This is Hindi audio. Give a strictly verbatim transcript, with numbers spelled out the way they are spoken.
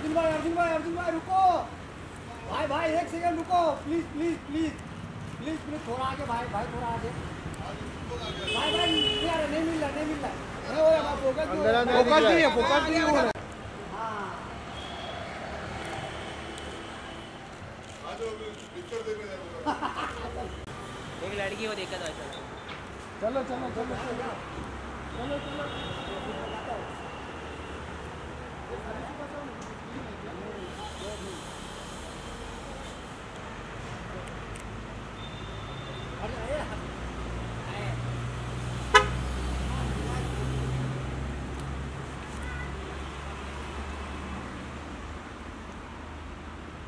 अर्जुन भाई अर्जुन भाई अर्जुन भाई रुको भाई भाई एक सेकंड रुको please please please please please थोड़ा आगे भाई भाई थोड़ा आगे भाई भाई नहीं आ रहा नहीं मिल रहा नहीं मिल रहा नहीं हो रहा फोकस फोकस नहीं है फोकस नहीं हो रहा हाँ एक लड़की को देखा था चलो चलो चलो चलो चलो चलो